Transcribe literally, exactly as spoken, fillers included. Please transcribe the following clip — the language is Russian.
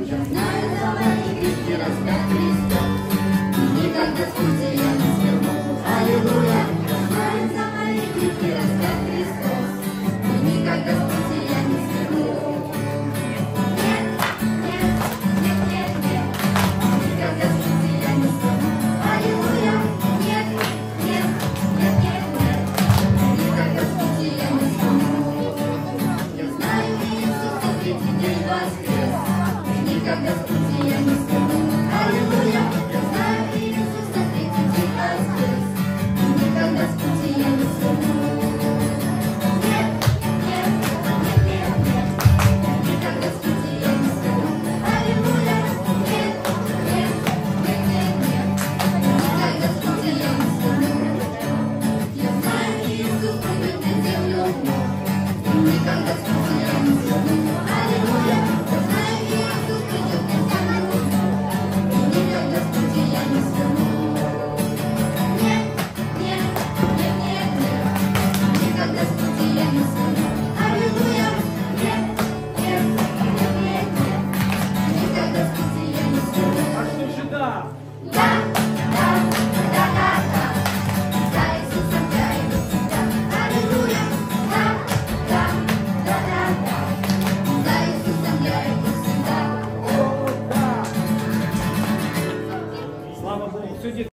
Я знаю, за мои грехи распят Христос. И никогда с пути я не сверну. Аллилуйя! Я знаю, за мои грехи распят Христос. И никогда с пути я не сверну. Нет, нет, нет, нет, нет. Никогда с пути я не сверну. Аллилуйя! Нет, нет, нет, нет, нет. Никогда с пути я не сверну. Я знаю, Иисус в третий день воскрес. И никогда с пути